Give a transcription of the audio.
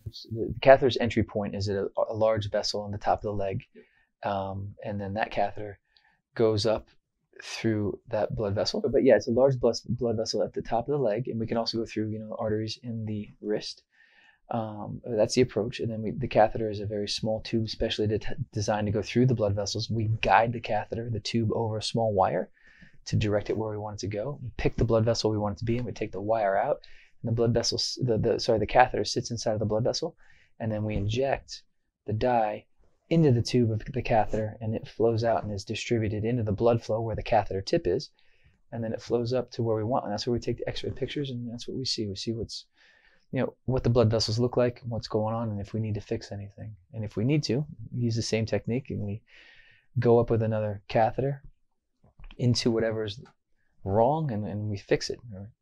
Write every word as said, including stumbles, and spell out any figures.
The catheter's entry point is at a, a large vessel on the top of the leg, um, and then that catheter goes up through that blood vessel. But yeah, it's a large blood vessel at the top of the leg, and we can also go through, you know, arteries in the wrist. Um, that's the approach, and then we, the catheter is a very small tube, specially de designed to go through the blood vessels. We guide the catheter, the tube, over a small wire to direct it where we want it to go. We pick the blood vessel we want it to be, and we take the wire out. And the blood vessel, the, the sorry, the catheter sits inside of the blood vessel, and then we inject the dye into the tube of the catheter, and it flows out and is distributed into the blood flow where the catheter tip is, and then it flows up to where we want, and that's where we take the X-ray pictures, and that's what we see. We see what's, you know, what the blood vessels look like, what's going on, and if we need to fix anything. And if we need to, we use the same technique, and we go up with another catheter into whatever's wrong, and, and we fix it.